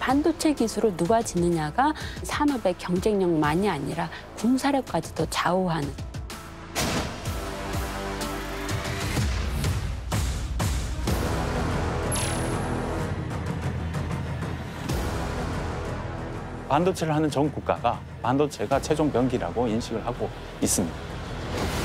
반도체 기술을 누가 짓느냐가 산업의 경쟁력만이 아니라 군사력까지도 좌우하는. 반도체를 하는 전 국가가 반도체가 최종 병기라고 인식을 하고 있습니다.